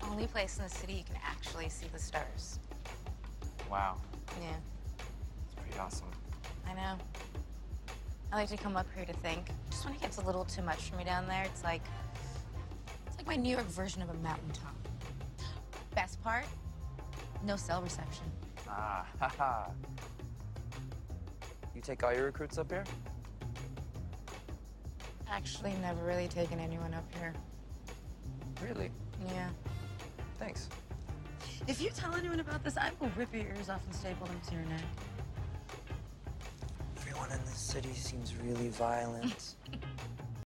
only place in the city you can actually see the stars. Wow. Yeah, It's pretty awesome. I know. I like to come up here to think. Just when it gets a little too much for me down there, it's like my New York version of a mountaintop. Best part, no cell reception. Ah, haha. You take all your recruits up here? Actually, never really taken anyone up here. Really? Yeah. Thanks. If you tell anyone about this, I will rip your ears off and staple them to your neck. Everyone in this city seems really violent.